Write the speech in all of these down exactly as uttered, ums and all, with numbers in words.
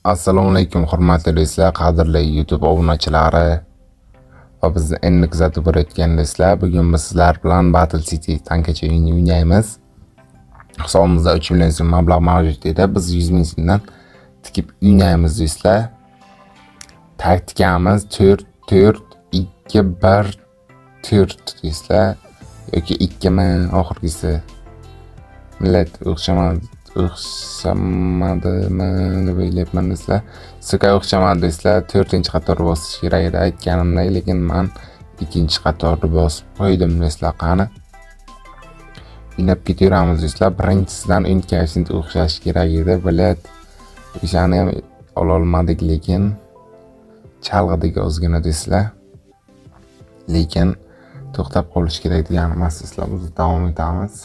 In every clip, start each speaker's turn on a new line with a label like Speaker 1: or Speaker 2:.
Speaker 1: Assalomu alaykum hurmatli do'stlar, qadrli YouTube obunachilari va bizni endi kuzatib borayotgan do'stlar, bugun biz sizlar bilan Battle City tankacha o'yinini o'ynaymiz. Hisobimizda uch million so'm mablag' mavjud edi. Biz yuz ming so'mdan tikib o'ynaymiz do'stlar. Taktikamiz to'rt to'rt ikki bir to'rt do'stlar yoki ikki mi oxirgisi. Millat o'xshamadi. o'xshamadimi deb o'ylayapman do'stlar. Sizga o'xshamadi do'stlar. to'rtinchi qatorni bosish kerak edi aytganimdek, lekin men ikkinchi qatorni bosib qo'ydim do'stlar. Qani o'ynab ketaveramiz do'stlar. Birinchisidan o'nkashni o'xshash kerak edi. Bilet o'shani ham ola olmadik, lekin chalg'idik ozgina do'stlar. Lekin to'xtab qolish kerak degan emas do'stlar. Biz davom etamiz.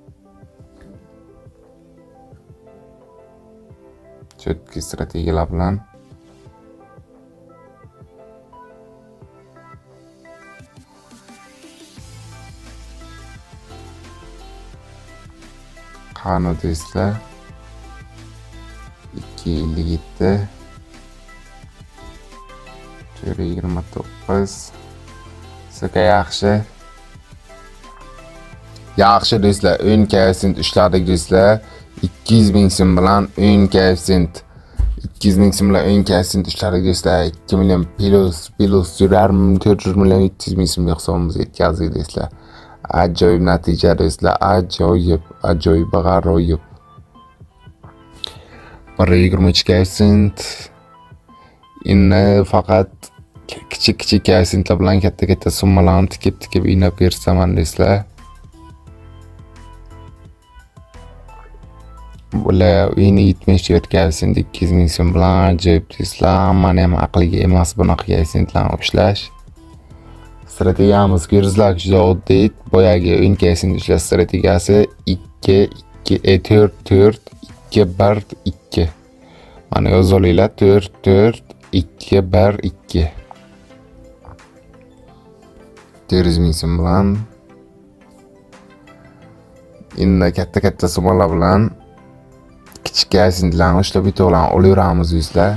Speaker 1: Четкий strategiyalar bilan qani do'stlar ikki ellik yetti to'rt yigirma to'qqiz sizga yaxshi yaxshi do'stlar, o'n koeffitsient ushladik do'stlar. ikki yuz ming so'm bilan o'n koeffitsient ikki yuz ming so'm bilan o'n koeffitsient ushladik do'stlar. ikki million plus plus to'rt yuz million uch yuz ming so'mga hisobimizga yetkazdik do'stlar. Ajoyib natija do'stlar, ajoyib ajoyib g'aroyib. bir yigirma uch koeffitsient endi faqat kichik kichik koeffitsiyentlar bilan katta katta summalarni tikib tikib o'ynab ko'rsaman do'stlar. Bular o'yini yetmish to'rt koeffitsient ikki yuz ming so'm bilan ajoyib do'stlar. Hammani ham aqliga emas bunaqa koeffitsiyentlarni ushlash. Strategiyamiz ko'ringizlar juda oddiy. Boyagi o'n koeffitsient ushlash strategiyasi ikki ikki to'rt to'rt ikki bir ikki. Mana yozib olinglar, to'rt to'rt ikki bir ikki. to'rt yuz ming so'm bilan endi katta katta summalar bilan kichik koeffitsiyentlarni ushlab yetaveramiz, olaveramiz do'stlar.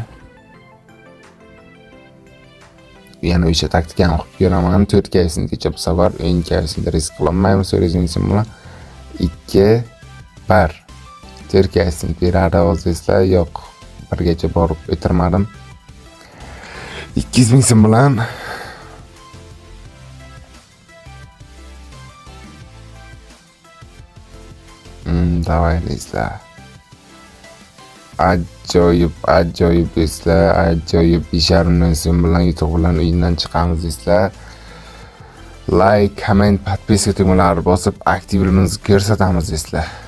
Speaker 1: Yana o'sha taktikani qilib ko'raman. to'rt koeffitsiyentgacha bu safar o'n koeffitsient risk qilmaymiz. to'rt yuz ming so'm bilan ikki bir to'rt koeffitsient beradi do'stlar. Yo'q, birgacha borib o'tirmadim. ikki yuz ming so'm bilan hmm, davay do'stlar. Ajoyib ajoyib do'stlar, ajoyib besh yarim million so'm bilan yutuq bilan o'yindan chiqamiz do'stlar. Like, comment, podpiska tugmalarini bosib aktivligimizni ko'rsatamiz do'stlar.